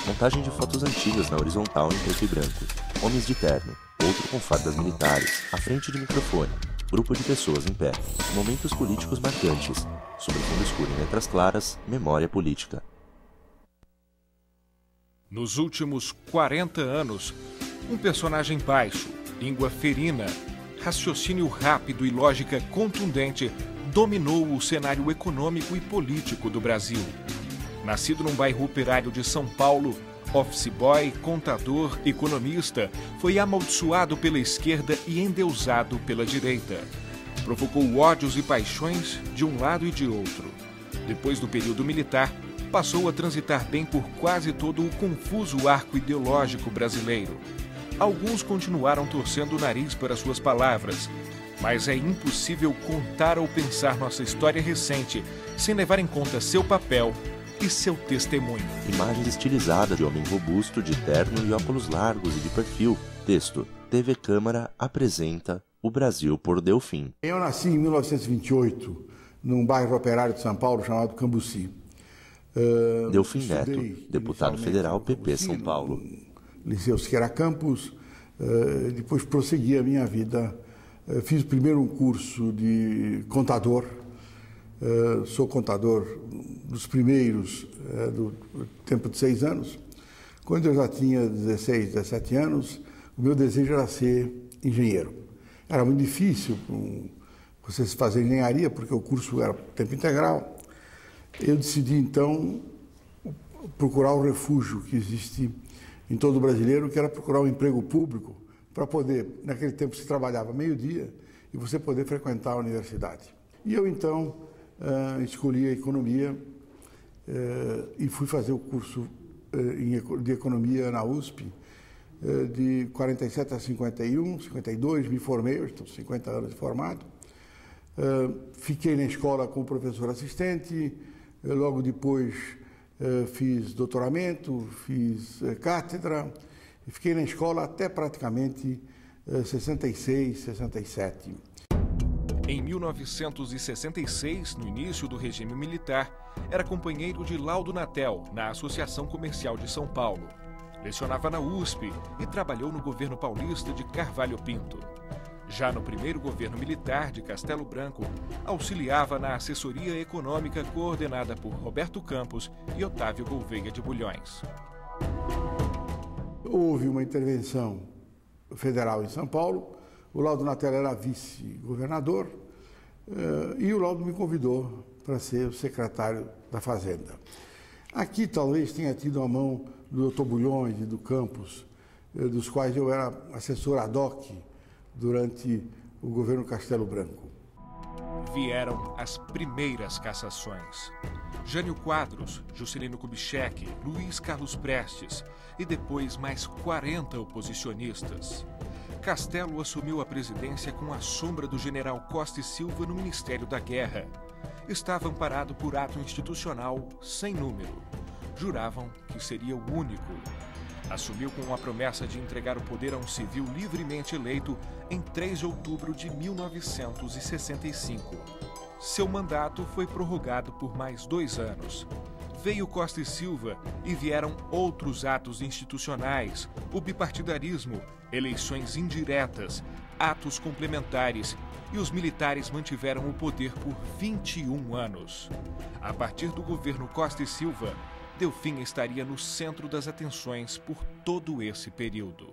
Montagem de fotos antigas na horizontal em preto e branco. Homens de terno, outro com fardas militares, à frente de microfone. Grupo de pessoas em pé. Momentos políticos marcantes. Sobre fundo escuro em letras claras, memória política. Nos últimos 40 anos, um personagem baixo, língua ferina, raciocínio rápido e lógica contundente dominou o cenário econômico e político do Brasil. Nascido num bairro operário de São Paulo, office boy, contador, economista, foi amaldiçoado pela esquerda e endeusado pela direita. Provocou ódios e paixões de um lado e de outro. Depois do período militar, passou a transitar bem por quase todo o confuso arco ideológico brasileiro. Alguns continuaram torcendo o nariz para suas palavras, mas é impossível contar ou pensar nossa história recente sem levar em conta seu papel e seu testemunho. Imagens estilizadas de homem robusto, de terno e óculos largos e de perfil. Texto: TV Câmara apresenta O Brasil por Delfim. Eu nasci em 1928, num bairro operário de São Paulo chamado Cambuci. Delfim Neto, deputado federal PP São Paulo. Liceu Siqueira Campos, depois prossegui a minha vida. Fiz primeiro um curso de contador. Sou contador dos primeiros do tempo de 6 anos. Quando eu já tinha 16, 17 anos, o meu desejo era ser engenheiro. Era muito difícil você se fazer engenharia, porque o curso era tempo integral. Eu decidi, então, procurar o refúgio que existe em todo brasileiro, que era procurar um emprego público para poder, naquele tempo se trabalhava meio-dia, e você poder frequentar a universidade. E eu, então, escolhi a economia e fui fazer o curso de economia na USP, de 47 a 51, 52, me formei, eu estou 50 anos de formado. Fiquei na escola como professor assistente, logo depois fiz doutoramento, fiz cátedra, e fiquei na escola até praticamente 66, 67. Em 1966, no início do regime militar, era companheiro de Laudo Natel, na Associação Comercial de São Paulo. Lecionava na USP e trabalhou no governo paulista de Carvalho Pinto. Já no primeiro governo militar de Castelo Branco, auxiliava na assessoria econômica coordenada por Roberto Campos e Otávio Gouveia de Bulhões. Houve uma intervenção federal em São Paulo, o Laudo Natel era vice-governador e o Laudo me convidou para ser o secretário da Fazenda. Aqui talvez tenha tido a mão do Dr. Bulhões e do Campos, dos quais eu era assessor ad hoc durante o governo Castelo Branco. Vieram as primeiras cassações. Jânio Quadros, Juscelino Kubitschek, Luiz Carlos Prestes e depois mais 40 oposicionistas. Castelo assumiu a presidência com a sombra do general Costa e Silva no Ministério da Guerra. Estava amparado por ato institucional sem número. Juravam que seria o único. Assumiu com a promessa de entregar o poder a um civil livremente eleito em 3 de outubro de 1965. Seu mandato foi prorrogado por mais 2 anos. Veio Costa e Silva e vieram outros atos institucionais, o bipartidarismo, eleições indiretas, atos complementares, e os militares mantiveram o poder por 21 anos. A partir do governo Costa e Silva, Delfim estaria no centro das atenções por todo esse período.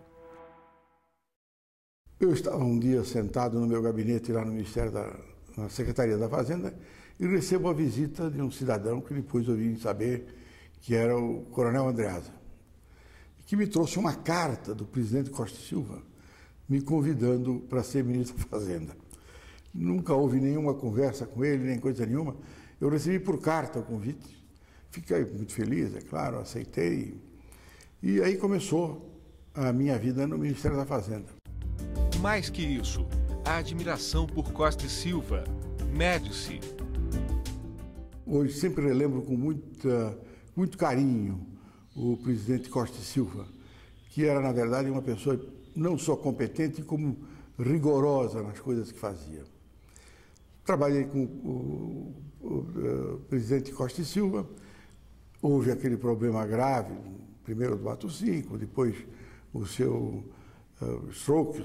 Eu estava um dia sentado no meu gabinete lá no Ministério na Secretaria da Fazenda e recebo a visita de um cidadão que depois eu vim saber que era o Coronel Andreasa, que me trouxe uma carta do presidente Costa e Silva me convidando para ser ministro da Fazenda. Nunca houve nenhuma conversa com ele, nem coisa nenhuma. Eu recebi por carta o convite. Fiquei muito feliz, é claro, aceitei. E aí começou a minha vida no Ministério da Fazenda. Mais que isso, a admiração por Costa e Silva, Médici. Hoje sempre relembro com muito carinho o presidente Costa e Silva, que era, na verdade, uma pessoa não só competente, como rigorosa nas coisas que fazia. Trabalhei com o presidente Costa e Silva. Houve aquele problema grave primeiro do ato 5, depois o seu stroke,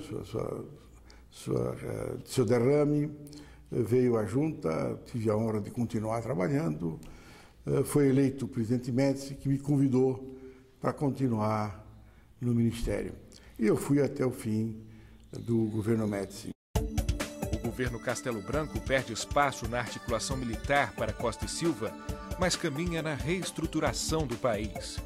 seu derrame, veio à junta, tive a honra de continuar trabalhando, foi eleito o presidente Médici, que me convidou para continuar no Ministério. E eu fui até o fim do governo Médici. O governo Castelo Branco perde espaço na articulação militar para Costa e Silva, mas caminha na reestruturação do país.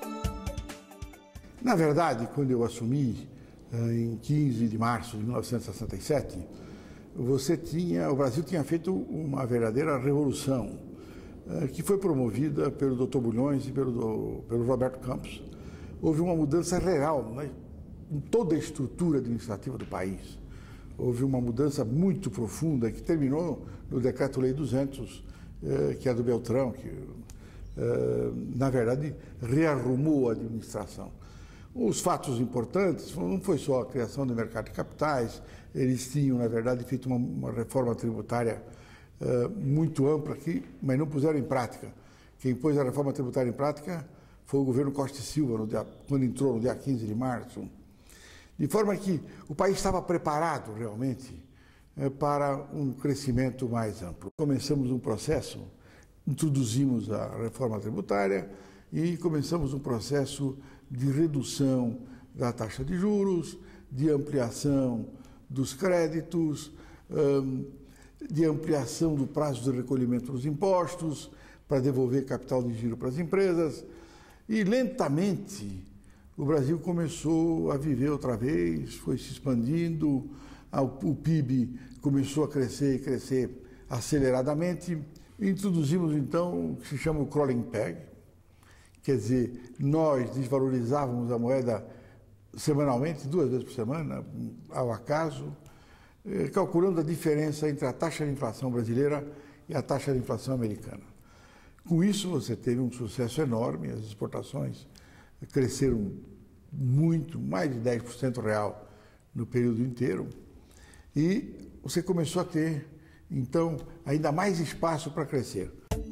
Na verdade, quando eu assumi, em 15 de março de 1967, o Brasil tinha feito uma verdadeira revolução, que foi promovida pelo Dr. Bulhões e pelo Roberto Campos. Houve uma mudança real, né, em toda a estrutura administrativa do país. Houve uma mudança muito profunda que terminou no Decreto-Lei 200, que é do Beltrão, que, na verdade, rearrumou a administração. Os fatos importantes não foi só a criação do mercado de capitais, eles tinham, na verdade, feito uma reforma tributária muito ampla aqui, mas não puseram em prática. Quem pôs a reforma tributária em prática foi o governo Costa e Silva, quando entrou no dia 15 de março. De forma que o país estava preparado realmente para um crescimento mais amplo. Começamos um processo, introduzimos a reforma tributária e começamos um processo de redução da taxa de juros, de ampliação dos créditos, de ampliação do prazo de recolhimento dos impostos, para devolver capital de giro para as empresas. E lentamente o Brasil começou a viver outra vez, foi se expandindo, o PIB começou a crescer e crescer aceleradamente. Introduzimos então o que se chama o crawling peg, quer dizer, nós desvalorizávamos a moeda semanalmente, 2 vezes por semana, ao acaso, calculando a diferença entre a taxa de inflação brasileira e a taxa de inflação americana. Com isso, você teve um sucesso enorme, as exportações cresceram muito, mais de 10% real no período inteiro, e você começou a ter, então, ainda mais espaço para crescer.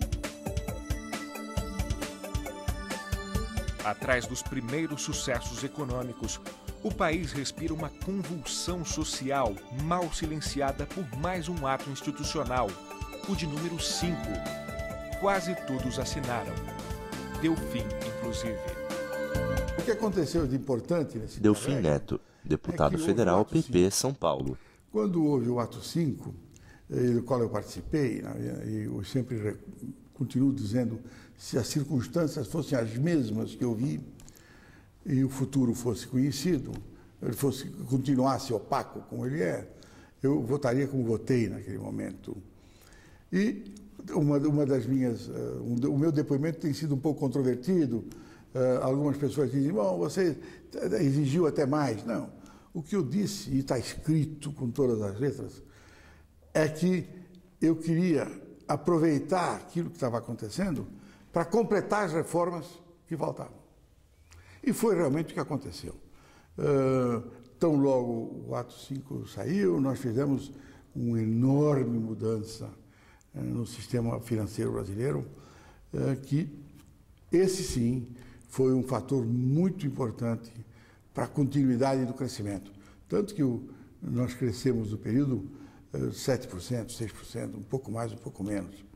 Atrás dos primeiros sucessos econômicos, o país respira uma convulsão social mal silenciada por mais um ato institucional, o de número 5. Quase todos assinaram. Delfim, inclusive. O que aconteceu de importante nesse Delfim Neto, deputado federal PP São Paulo. Quando houve o ato 5, do qual eu participei, e eu sempre continuo dizendo, se as circunstâncias fossem as mesmas que eu vi e o futuro fosse conhecido, ele continuasse opaco como ele é, eu votaria como votei naquele momento. E uma das minhas, o meu depoimento tem sido um pouco controvertido. Algumas pessoas dizem, bom, você exigiu até mais. Não, o que eu disse, e está escrito com todas as letras, é que eu queria aproveitar aquilo que estava acontecendo para completar as reformas que faltavam. E foi realmente o que aconteceu. Tão logo o ato 5 saiu, nós fizemos uma enorme mudança no sistema financeiro brasileiro, que esse sim foi um fator muito importante para a continuidade do crescimento. Tanto que nós crescemos no período 7%, 6%, um pouco mais, um pouco menos,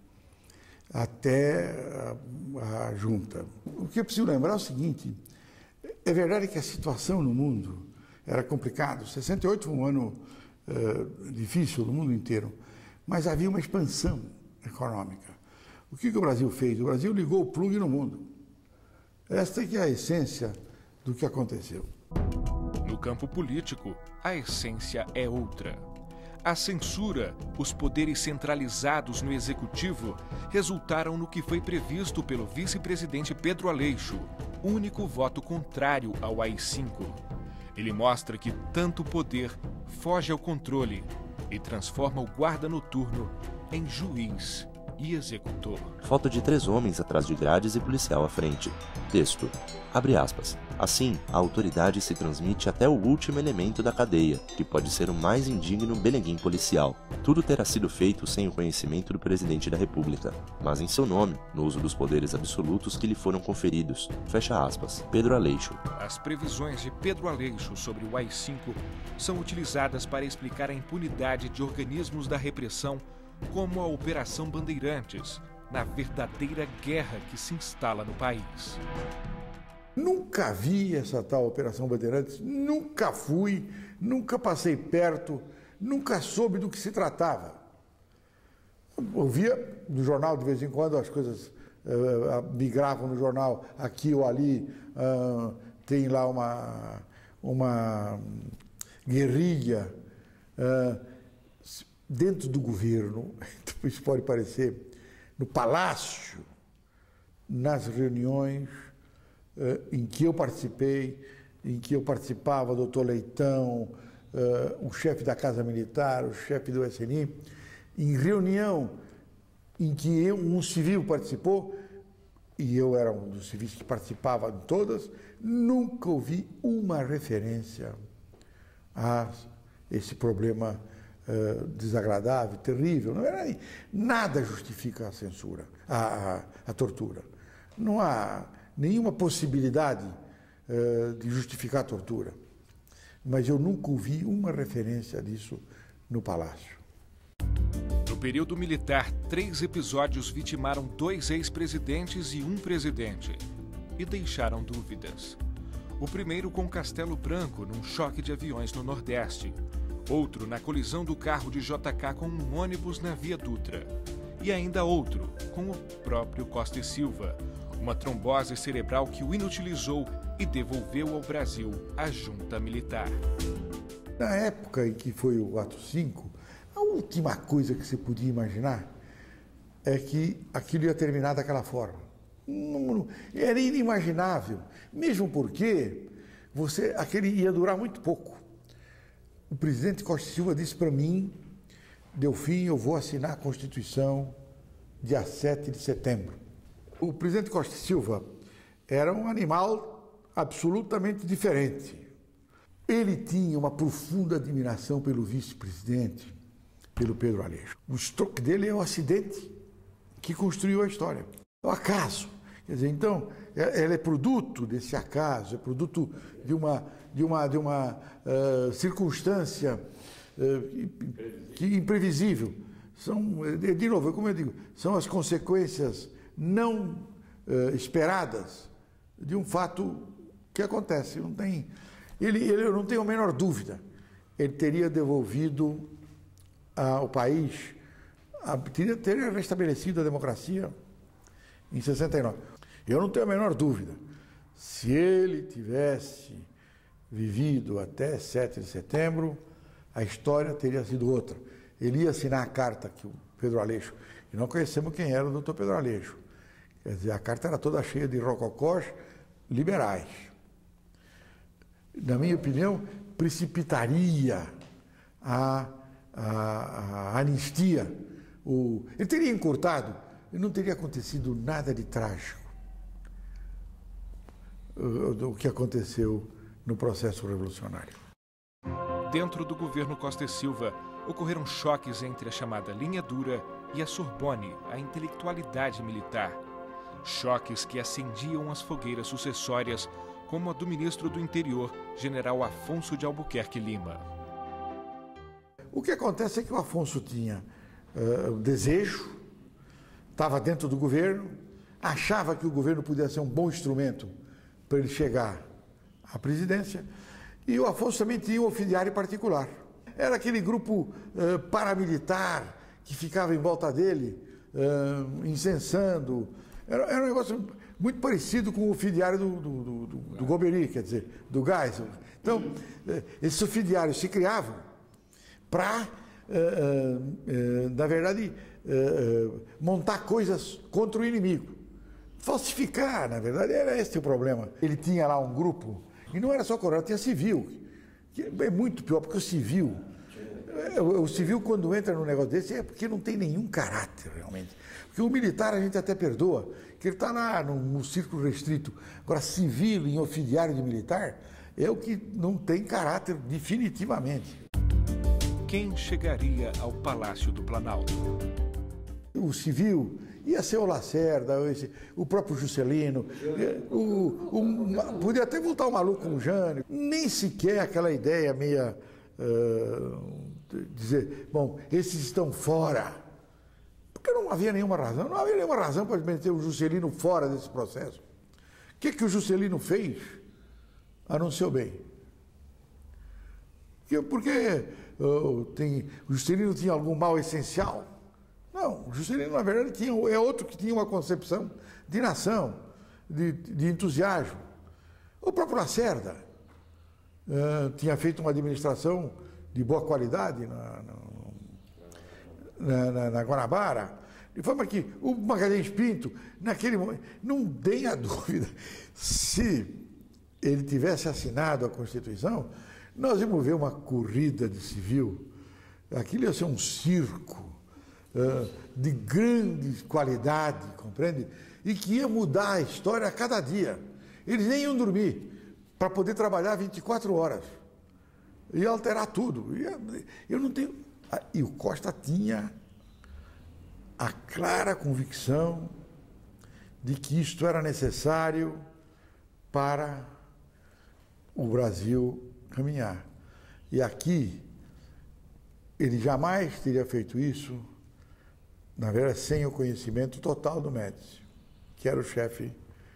até a junta. O que é preciso lembrar é o seguinte, é verdade que a situação no mundo era complicada. 68 foi um ano difícil no mundo inteiro, mas havia uma expansão econômica. O que o Brasil fez? O Brasil ligou o plug no mundo. Esta é que é a essência do que aconteceu. No campo político, a essência é outra. A censura, os poderes centralizados no executivo, resultaram no que foi previsto pelo vice-presidente Pedro Aleixo, único voto contrário ao AI-5. Ele mostra que tanto poder foge ao controle e transforma o guarda noturno em juiz e executor. Foto de 3 homens atrás de grades e policial à frente. Texto. Abre aspas. Assim, a autoridade se transmite até o último elemento da cadeia, que pode ser o mais indigno beneguim policial. Tudo terá sido feito sem o conhecimento do presidente da República, mas em seu nome, no uso dos poderes absolutos que lhe foram conferidos. Fecha aspas. Pedro Aleixo. As previsões de Pedro Aleixo sobre o AI-5 são utilizadas para explicar a impunidade de organismos da repressão, como a Operação Bandeirantes, na verdadeira guerra que se instala no país. Nunca vi essa tal Operação Bandeirantes, nunca fui, nunca passei perto, nunca soube do que se tratava. Ouvia no jornal de vez em quando, as coisas migravam no jornal aqui ou ali, tem lá uma guerrilha dentro do governo, isso pode parecer, no palácio, nas reuniões em que eu participei, em que eu participava, doutor Leitão, o chefe da Casa Militar, o chefe do SNI, em reunião em que um civil participou, e eu era um dos civis que participava de todas, nunca ouvi uma referência a esse problema desagradável, terrível. Não era, nada justifica a censura, a tortura. Não há nenhuma possibilidade de justificar a tortura. Mas eu nunca ouvi uma referência disso no Palácio. No período militar, 3 episódios vitimaram 2 ex-presidentes e um presidente. E deixaram dúvidas. O primeiro com Castelo Branco, num choque de aviões no Nordeste. Outro na colisão do carro de JK com um ônibus na Via Dutra. E ainda outro com o próprio Costa e Silva, uma trombose cerebral que o inutilizou e devolveu ao Brasil a junta militar. Na época em que foi o ato 5, a última coisa que se podia imaginar é que aquilo ia terminar daquela forma. Era inimaginável, mesmo porque aquele ia durar muito pouco. O presidente Costa e Silva disse para mim, Delfim, eu vou assinar a Constituição dia 7 de setembro. O presidente Costa e Silva era um animal absolutamente diferente. Ele tinha uma profunda admiração pelo vice-presidente, pelo Pedro Aleixo. O estoque dele é o acidente que construiu a história. É o acaso. Quer dizer, então, ela é produto desse acaso, é produto de uma circunstância imprevisível. De novo, como eu digo, são as consequências não esperadas de um fato que acontece. Eu não tenho a menor dúvida. Ele teria devolvido ao país, teria restabelecido a democracia em 69. Eu não tenho a menor dúvida. Se ele tivesse vivido até 7 de setembro, a história teria sido outra. Ele ia assinar a carta que o Pedro Aleixo, e não conhecemos quem era o doutor Pedro Aleixo. Quer dizer, a carta era toda cheia de rococós liberais. Na minha opinião, precipitaria a anistia. Ele teria encurtado e não teria acontecido nada de trágico do que aconteceu no processo revolucionário. Dentro do governo Costa e Silva, ocorreram choques entre a chamada linha dura e a Sorbonne, a intelectualidade militar. Choques que acendiam as fogueiras sucessórias, como a do ministro do Interior, general Afonso de Albuquerque Lima. O que acontece é que o Afonso tinha desejo, estava dentro do governo, achava que o governo podia ser um bom instrumento para ele chegar à presidência, e o Afonso também tinha um oficiário particular. Era aquele grupo paramilitar que ficava em volta dele, incensando. Era um negócio muito parecido com o oficiário do Goberi, quer dizer, do Geisel. Então, esses oficiários se criavam para, na verdade, montar coisas contra o inimigo. Falsificar, na verdade, era esse o problema. Ele tinha lá um grupo, e não era só coronel, tinha civil, que é muito pior, porque o civil O civil, quando entra num negócio desse, é porque não tem nenhum caráter, realmente. Porque o militar a gente até perdoa, que ele está lá no círculo restrito. Agora, civil em auxiliário de militar é o que não tem caráter definitivamente. Quem chegaria ao Palácio do Planalto? O civil ia ser o Lacerda, o próprio Juscelino, podia até voltar o maluco com o Jânio. Nem sequer aquela ideia meia... dizer, bom, esses estão fora. Porque não havia nenhuma razão. Não havia nenhuma razão para meter o Juscelino fora desse processo. O que o Juscelino fez? Anunciou bem. Porque o Juscelino tinha algum mal essencial? Não, o Juscelino, na verdade, é outro que tinha uma concepção de nação, de entusiasmo. O próprio Lacerda tinha feito uma administração de boa qualidade na Guanabara, de forma que o Magalhães Pinto, naquele momento, não tenha dúvida, se ele tivesse assinado a Constituição, nós íamos ver uma corrida de civil, aquilo ia ser um circo de grande qualidade, compreende? E que ia mudar a história a cada dia. Eles nem iam dormir para poder trabalhar 24 horas. Ia alterar tudo. Eu não tenho... E o Costa tinha a clara convicção de que isto era necessário para o Brasil caminhar. E aqui, ele jamais teria feito isso, na verdade, sem o conhecimento total do Médici, que era o chefe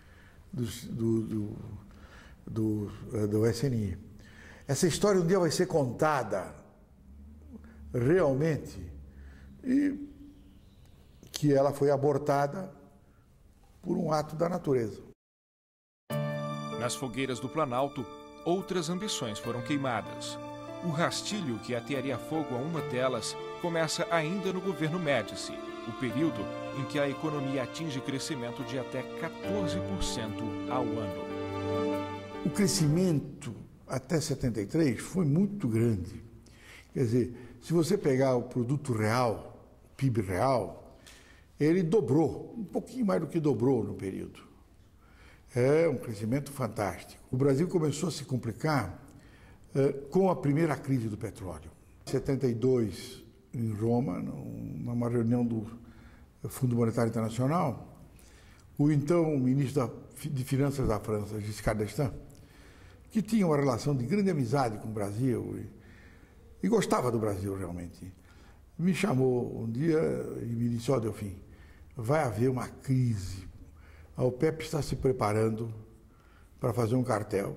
do SNI. Essa história um dia vai ser contada realmente, e que ela foi abortada por um ato da natureza. Nas fogueiras do Planalto, outras ambições foram queimadas. O rastilho que atearia fogo a uma delas começa ainda no governo Médici, o período em que a economia atinge crescimento de até 14% ao ano. O crescimento até 73 foi muito grande. Quer dizer, se você pegar o produto real, o PIB real, ele dobrou, um pouquinho mais do que dobrou no período. É um crescimento fantástico. O Brasil começou a se complicar com a primeira crise do petróleo. Em 72, em Roma, numa reunião do Fundo Monetário Internacional, o então ministro de Finanças da França, Giscard d'Estaing, que tinha uma relação de grande amizade com o Brasil e gostava do Brasil realmente, me chamou um dia e me disse: ó, Delfim, vai haver uma crise, a OPEP está se preparando para fazer um cartel.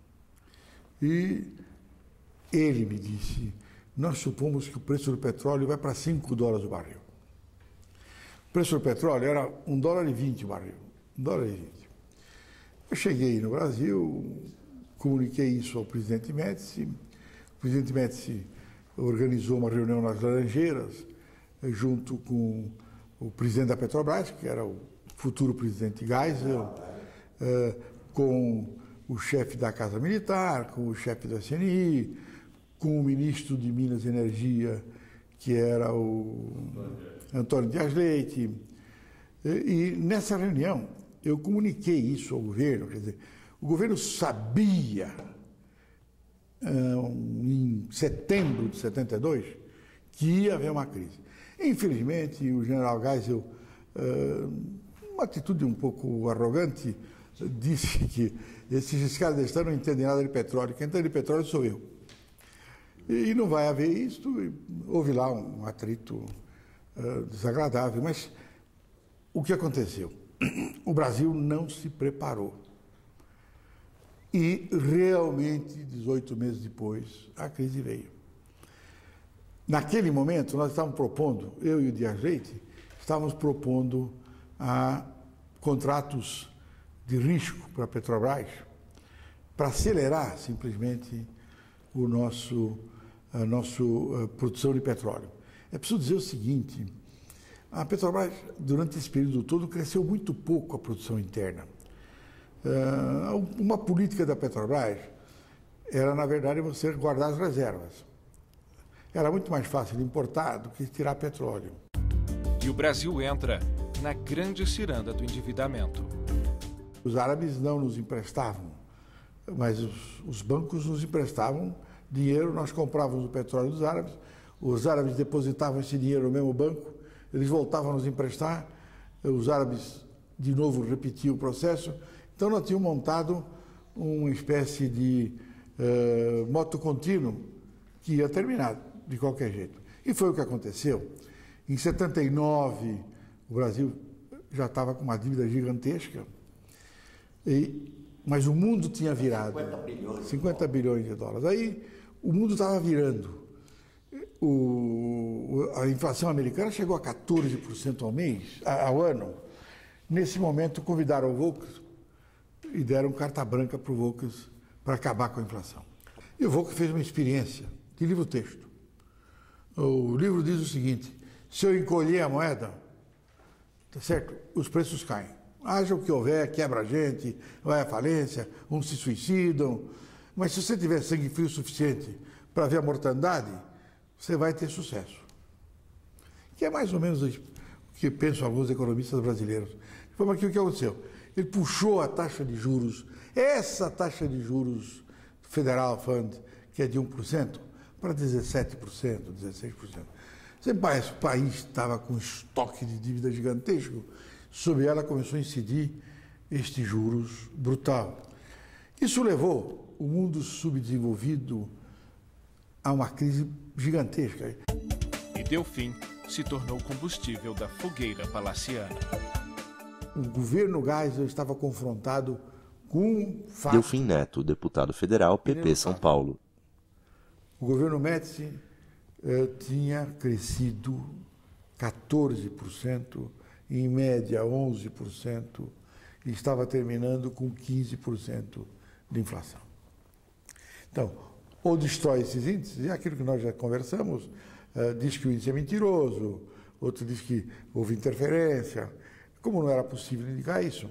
E ele me disse: nós supomos que o preço do petróleo vai para $5 o barril. O preço do petróleo era $1,20 o barril, $1,20. Eu cheguei no Brasil, comuniquei isso ao presidente Médici. O presidente Médici organizou uma reunião nas Laranjeiras, junto com o presidente da Petrobras, que era o futuro presidente Geisel, com o chefe da Casa Militar, com o chefe do SNI, com o ministro de Minas e Energia, que era o Antônio Dias Leite. E nessa reunião eu comuniquei isso ao governo, quer dizer, o governo sabia, em setembro de 72, que ia haver uma crise. Infelizmente, o general Geisel, uma atitude um pouco arrogante, disse que esses Giscard d'Estaing não entendem nada de petróleo, quem entende de petróleo sou eu. E não vai haver isto, houve lá um atrito desagradável, mas o que aconteceu? O Brasil não se preparou. E realmente, 18 meses depois, a crise veio. Naquele momento, nós estávamos propondo, eu e o Dias Leite, estávamos propondo contratos de risco para a Petrobras, para acelerar simplesmente a nossa produção de petróleo. É preciso dizer o seguinte: a Petrobras, durante esse período todo, cresceu muito pouco a produção interna. Uma política da Petrobras era, na verdade, você guardar as reservas. Era muito mais fácil importar do que tirar petróleo. E o Brasil entra na grande ciranda do endividamento. Os árabes não nos emprestavam, mas os bancos nos emprestavam dinheiro, nós comprávamos o petróleo dos árabes, os árabes depositavam esse dinheiro no mesmo banco, eles voltavam a nos emprestar, os árabes de novo repetiam o processo. Então nós tínhamos montado uma espécie de moto contínuo que ia terminar de qualquer jeito. E foi o que aconteceu. Em 79, o Brasil já estava com uma dívida gigantesca, mas o mundo tinha virado 50 bilhões de dólares. Aí o mundo estava virando. A inflação americana chegou a 14% ao ano. Nesse momento, convidaram o Volcker e deram carta branca para o Volcker para acabar com a inflação. E o Volcker fez uma experiência de livro-texto. O livro diz o seguinte: se eu encolher a moeda, tá certo? Os preços caem. Haja o que houver, quebra a gente, vai à falência, uns se suicidam. Mas se você tiver sangue frio suficiente para ver a mortandade, você vai ter sucesso. Que é mais ou menos o que pensam alguns economistas brasileiros. Foi aquilo que aconteceu. Ele puxou a taxa de juros, essa taxa de juros Federal Fund, que é de 1%, para 17%, 16%. Você parece que o país estava com um estoque de dívida gigantesco, sobre ela começou a incidir este juros brutal. Isso levou o mundo subdesenvolvido a uma crise gigantesca. E Delfim se tornou combustível da fogueira palaciana. O governo Geisel estava confrontado com um fato. Delfim Neto, deputado federal, PP São Paulo. O governo Médici tinha crescido 14%, em média 11%, e estava terminando com 15% de inflação. Então, ou destrói esses índices, é aquilo que nós já conversamos, diz que o índice é mentiroso, outro diz que houve interferência. Como não era possível indicar isso,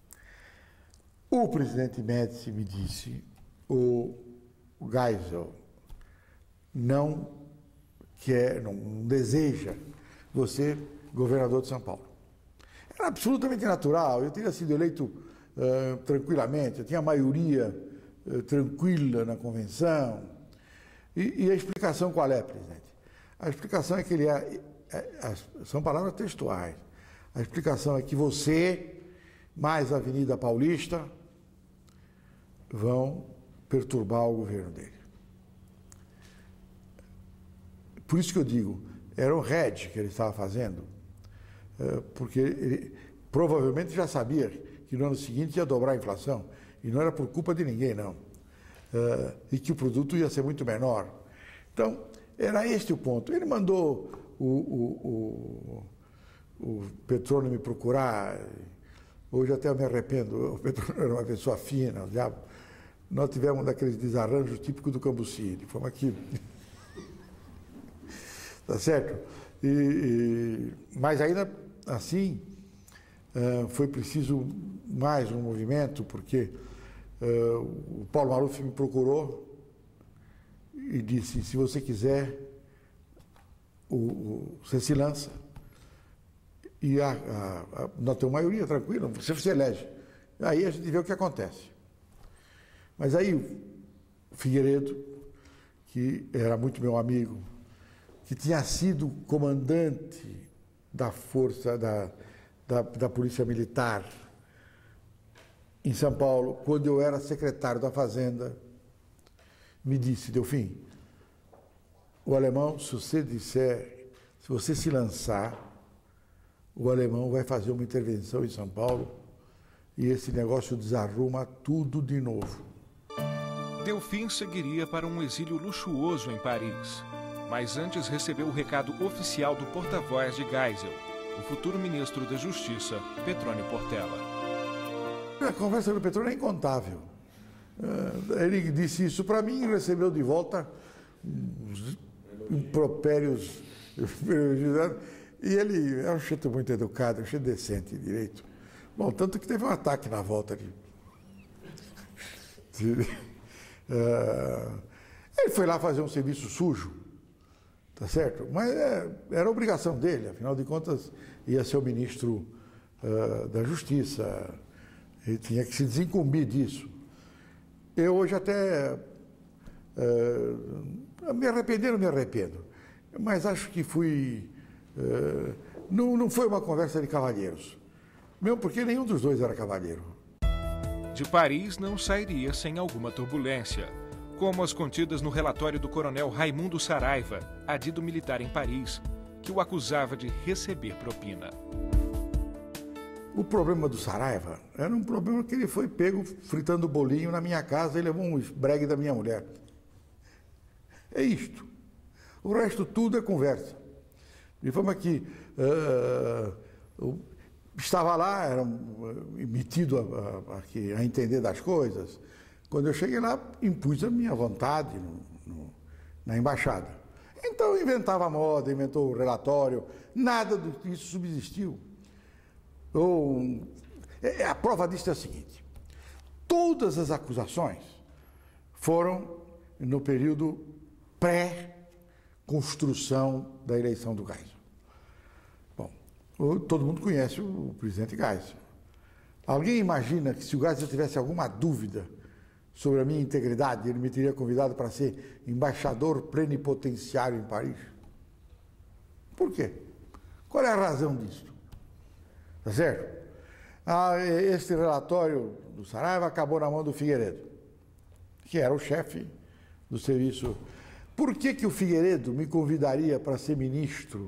o presidente Médici me disse: o Geisel não quer, não deseja você governador de São Paulo. Era absolutamente natural, eu teria sido eleito tranquilamente, eu tinha maioria tranquila na convenção. E a explicação qual é, presidente? A explicação é que ele são palavras textuais. A explicação é que você, mais a Avenida Paulista, vão perturbar o governo dele. Por isso que eu digo, era um hedge que ele estava fazendo, porque ele provavelmente já sabia que no ano seguinte ia dobrar a inflação, e não era por culpa de ninguém, não. E que o produto ia ser muito menor. Então, era este o ponto. Ele mandou o Petrônio me procurar. Hoje até eu me arrependo, o Petrônio era uma pessoa fina, o diabo. Nós tivemos um daqueles desarranjos típicos do Cambuci, de forma que... Tá certo? Mas ainda assim, foi preciso mais um movimento, porque o Paulo Maluf me procurou e disse: se você quiser, você se lança. E nós temos maioria, tranquilo, você se elege. Aí a gente vê o que acontece. Mas aí o Figueiredo, que era muito meu amigo, que tinha sido comandante da força da Polícia Militar em São Paulo, quando eu era secretário da Fazenda, me disse: Delfim, o alemão, se você se lançar, o alemão vai fazer uma intervenção em São Paulo e esse negócio desarruma tudo de novo. Delfim seguiria para um exílio luxuoso em Paris, mas antes recebeu o recado oficial do porta-voz de Geisel, o futuro ministro da Justiça, Petrônio Portela. A conversa do Petrônio é incontável. Ele disse isso para mim e recebeu de volta uns impropérios. E ele é um jeito muito educado, um jeito decente, direito. Bom, tanto que teve um ataque na volta ali. Ele foi lá fazer um serviço sujo, tá certo? Mas era obrigação dele, afinal de contas, ia ser o ministro da Justiça, ele tinha que se desincumbir disso. Eu hoje até me arrepender, não me arrependo, mas acho que não foi uma conversa de cavalheiros, mesmo porque nenhum dos dois era cavalheiro. De Paris não sairia sem alguma turbulência, como as contidas no relatório do coronel Raimundo Saraiva, adido militar em Paris, que o acusava de receber propina. O problema do Saraiva era um problema que ele foi pego fritando bolinho na minha casa e levou um esbregue da minha mulher. É isto. O resto tudo é conversa. De forma que estava lá, era metido a entender das coisas. Quando eu cheguei lá, impus a minha vontade na embaixada. Então inventava moda, inventou o relatório, nada disso subsistiu. A prova disso é a seguinte: todas as acusações foram no período pré-construção da eleição do Geisel. Bom, todo mundo conhece o presidente Geisel. Alguém imagina que se o Geisel tivesse alguma dúvida sobre a minha integridade, ele me teria convidado para ser embaixador plenipotenciário em Paris? Por quê? Qual é a razão disso? Tá certo? Este relatório do Saraiva acabou na mão do Figueiredo, que era o chefe do serviço. Por que o Figueiredo me convidaria para ser ministro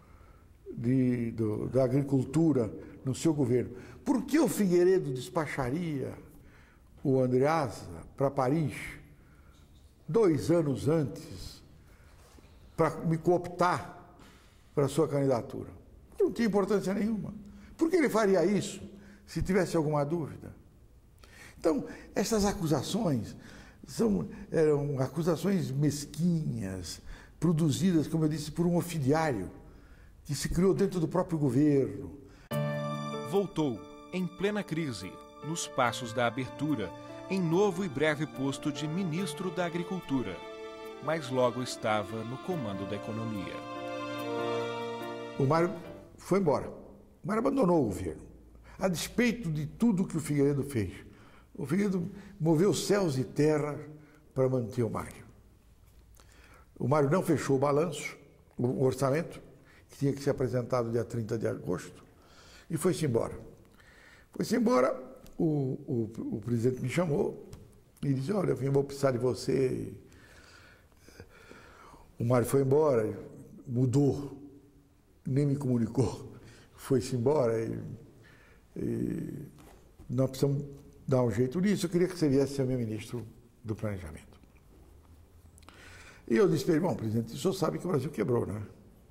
da Agricultura no seu governo? Por que o Figueiredo despacharia o Andreasa para Paris 2 anos antes para me cooptar para a sua candidatura? Não tinha importância nenhuma. Por que ele faria isso se tivesse alguma dúvida? Então, essas acusações eram acusações mesquinhas, produzidas, como eu disse, por um ofidiário que se criou dentro do próprio governo. Voltou, em plena crise, nos passos da abertura, em novo e breve posto de ministro da Agricultura, mas logo estava no comando da economia. O Mário foi embora. O Mário abandonou o governo, a despeito de tudo que o Figueiredo fez. O Figueiredo moveu céus e terra para manter o Mário. O Mário não fechou o balanço, o orçamento, que tinha que ser apresentado dia 30 de agosto, e foi-se embora. Foi-se embora, o presidente me chamou e disse: olha, eu vou precisar de você. O Mário foi embora, mudou, nem me comunicou. Foi-se embora e nós precisamos dar um jeito nisso. Eu queria que você viesse ser meu ministro do Planejamento. E eu disse para ele: bom, presidente, o senhor sabe que o Brasil quebrou, né?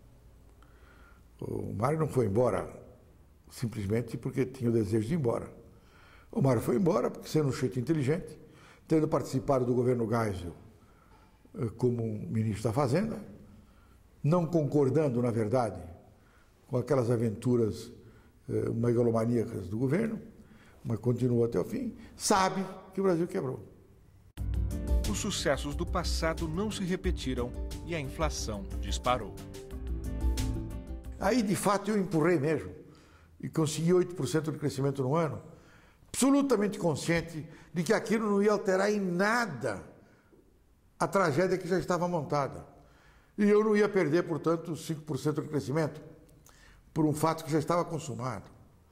O Mário não foi embora simplesmente porque tinha o desejo de ir embora. O Mário foi embora porque, sendo um sujeito inteligente, tendo participado do governo Geisel como ministro da Fazenda, não concordando, na verdade, com aquelas aventuras megalomaníacas do governo, mas continuou até o fim, sabe que o Brasil quebrou. Os sucessos do passado não se repetiram e a inflação disparou. Aí, de fato, eu empurrei mesmo e consegui 8% de crescimento no ano, absolutamente consciente de que aquilo não ia alterar em nada a tragédia que já estava montada. E eu não ia perder, portanto, 5% de crescimento por um fato que já estava consumado.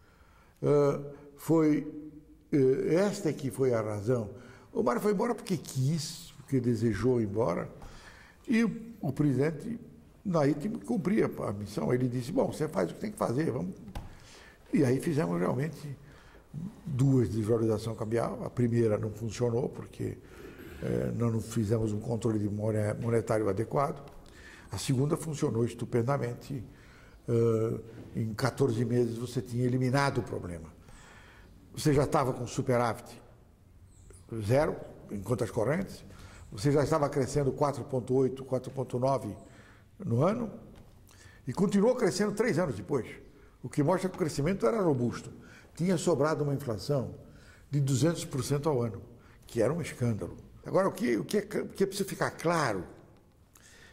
Esta que foi a razão. O Mário foi embora porque quis, porque desejou ir embora, e o presidente daí cumpria a missão. Ele disse: bom, você faz o que tem que fazer, vamos. E aí fizemos realmente 2 desvalorizações cambial. A primeira não funcionou porque nós não fizemos um controle monetário adequado. A segunda funcionou estupendamente. Em 14 meses você tinha eliminado o problema. Você já estava com superávit 0 em contas correntes, você já estava crescendo 4,8, 4,9 no ano e continuou crescendo 3 anos depois, o que mostra que o crescimento era robusto. Tinha sobrado uma inflação de 200% ao ano, que era um escândalo. Agora, o que é preciso ficar claro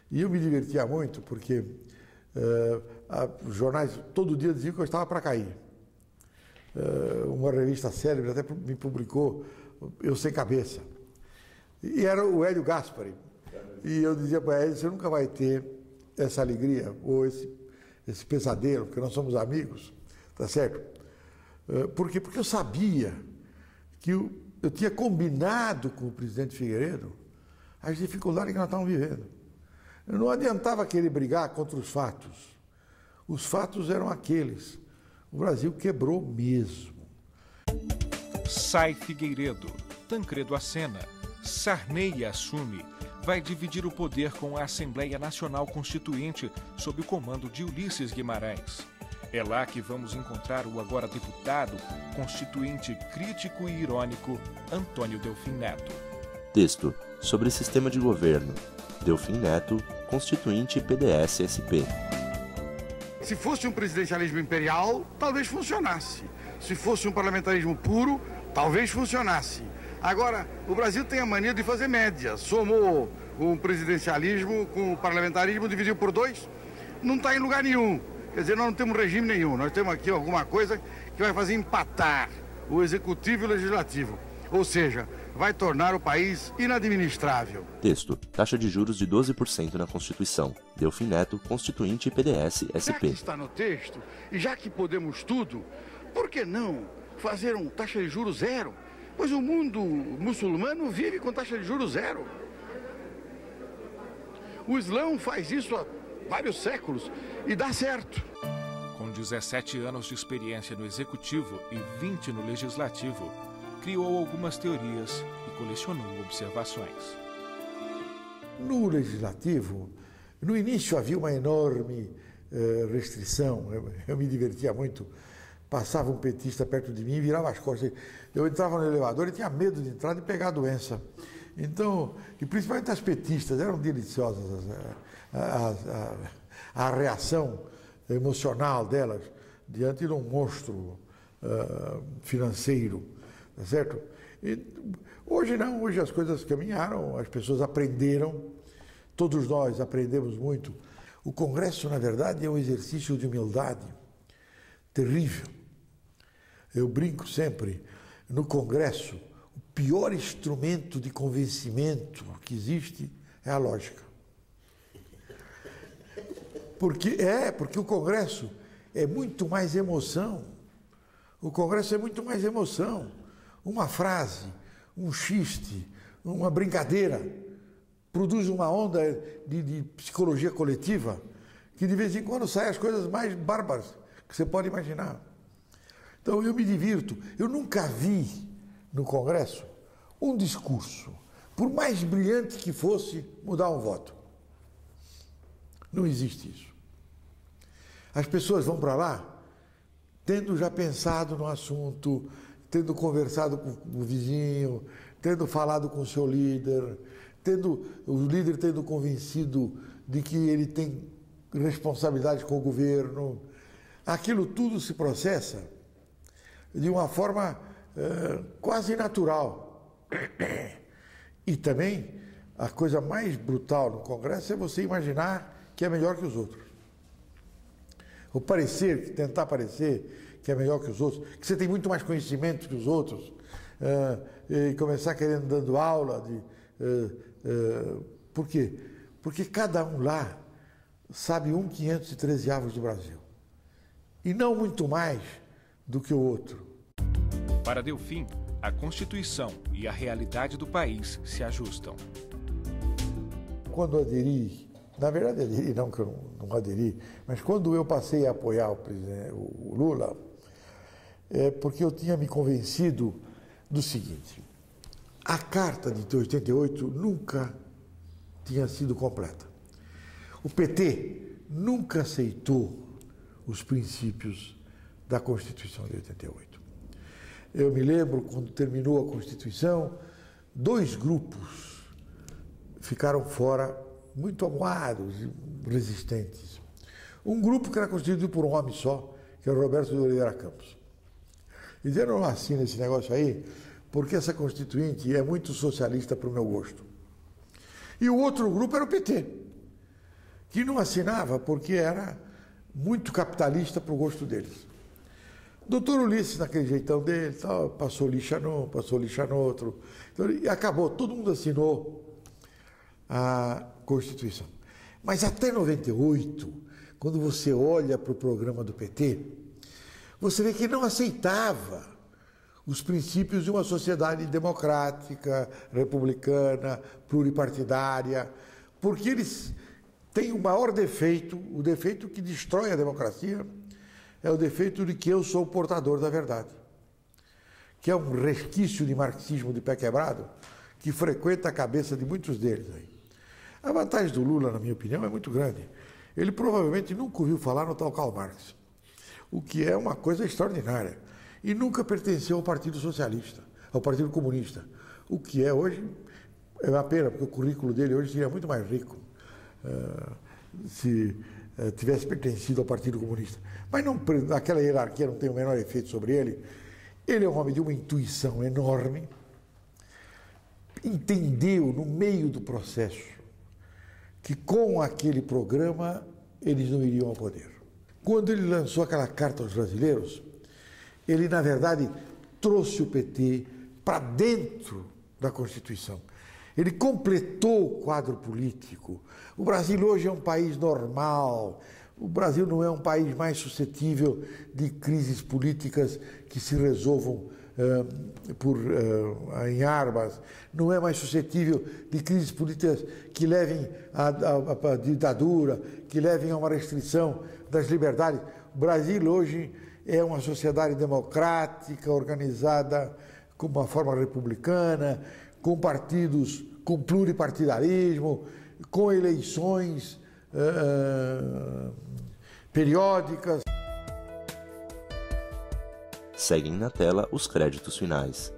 E eu me divertia muito porque os jornais todo dia diziam que eu estava para cair. Uma revista célebre até me publicou Eu Sem Cabeça. E era o Hélio Gaspari. E eu dizia para ele, você nunca vai ter essa alegria ou esse pesadelo, porque nós somos amigos, tá certo? Por quê? Porque eu sabia que eu tinha combinado com o presidente Figueiredo as dificuldades que nós estávamos vivendo. Não adiantava querer brigar contra os fatos. Os fatos eram aqueles. O Brasil quebrou mesmo. Sai Figueiredo, Tancredo acena, Sarney assume, vai dividir o poder com a Assembleia Nacional Constituinte sob o comando de Ulisses Guimarães. É lá que vamos encontrar o agora deputado, constituinte crítico e irônico, Antônio Delfim Neto. Texto sobre sistema de governo. Delfim Neto, constituinte PDS-SP. Se fosse um presidencialismo imperial, talvez funcionasse. Se fosse um parlamentarismo puro, talvez funcionasse. Agora, o Brasil tem a mania de fazer média. Somou o presidencialismo com o parlamentarismo, dividiu por 2, não está em lugar nenhum. Quer dizer, nós não temos regime nenhum. Nós temos aqui alguma coisa que vai fazer empatar o executivo e o legislativo. Ou seja, vai tornar o país inadministrável. Texto. Taxa de juros de 12% na Constituição. Delfim Neto, constituinte PDS-SP. Já que está no texto, e já que podemos tudo, por que não fazer uma taxa de juros zero? Pois o mundo muçulmano vive com taxa de juros zero. O Islã faz isso há vários séculos e dá certo. Com 17 anos de experiência no Executivo e 20 no Legislativo, criou algumas teorias e colecionou observações. No Legislativo, no início havia uma enorme restrição. Eu me divertia muito. Passava um petista perto de mim e virava as costas. Eu entrava no elevador e tinha medo de entrar e pegar a doença. Então, e principalmente as petistas, eram deliciosas a reação emocional delas diante de um monstro financeiro, tá certo? E hoje não, hoje as coisas caminharam, as pessoas aprenderam, todos nós aprendemos muito. O Congresso, na verdade, é um exercício de humildade terrível. Eu brinco sempre, no Congresso, o pior instrumento de convencimento que existe é a lógica. Porque o Congresso é muito mais emoção. O Congresso é muito mais emoção. Uma frase, um xiste, uma brincadeira produz uma onda de psicologia coletiva que de vez em quando saem as coisas mais bárbaras que você pode imaginar. Então eu me divirto. Eu nunca vi no Congresso um discurso, por mais brilhante que fosse, mudar um voto. Não existe isso. As pessoas vão para lá tendo já pensado no assunto, tendo conversado com o vizinho, tendo falado com o seu líder, o líder tendo convencido de que ele tem responsabilidade com o governo. Aquilo tudo se processa de uma forma quase natural. E também, a coisa mais brutal no Congresso é você imaginar que é melhor que os outros. Ou tentar parecer que é melhor que os outros, que você tem muito mais conhecimento que os outros, e começar dando aula. Por quê? Porque cada um lá sabe 1/513 do Brasil. E não muito mais do que o outro. Para Delfim, a Constituição e a realidade do país se ajustam. Quando aderi, na verdade aderi, não que eu não aderi, mas quando eu passei a apoiar o Lula, é porque eu tinha me convencido do seguinte: a Carta de 88 nunca tinha sido completa. O PT nunca aceitou os princípios da Constituição de 88. Eu me lembro, quando terminou a Constituição, 2 grupos ficaram fora, muito amuados e resistentes. Um grupo que era constituído por um homem só, que era o Roberto de Oliveira Campos. E disseram: não assina esse negócio aí, porque essa Constituinte é muito socialista para o meu gosto. E o outro grupo era o PT. que não assinava porque era muito capitalista para o gosto deles. Doutor Ulisses, naquele jeitão dele, tal, passou lixa num, passou lixa no outro. Então, e acabou, todo mundo assinou a Constituição. Mas até 98, quando você olha para o programa do PT, você vê que não aceitava os princípios de uma sociedade democrática, republicana, pluripartidária, porque eles têm o maior defeito, o defeito que destrói a democracia, é o defeito de que eu sou o portador da verdade, que é um resquício de marxismo de pé quebrado que frequenta a cabeça de muitos deles aí. A vantagem do Lula, na minha opinião, é muito grande. Ele provavelmente nunca ouviu falar no tal Karl Marx, o que é uma coisa extraordinária, e nunca pertenceu ao Partido Socialista, ao Partido Comunista, o que é hoje, é uma pena, porque o currículo dele hoje seria muito mais rico se tivesse pertencido ao Partido Comunista. Mas não, aquela hierarquia não tem o menor efeito sobre ele. Ele é um homem de uma intuição enorme, entendeu no meio do processo que com aquele programa eles não iriam ao poder. Quando ele lançou aquela carta aos brasileiros, ele, na verdade, trouxe o PT para dentro da Constituição. Ele completou o quadro político. O Brasil hoje é um país normal. O Brasil não é um país mais suscetível de crises políticas que se resolvam em armas. Não é mais suscetível de crises políticas que levem à ditadura, que levem a uma restrição das liberdades. O Brasil hoje é uma sociedade democrática, organizada com uma forma republicana, com partidos, com pluripartidarismo, com eleições periódicas. Seguem na tela os créditos finais.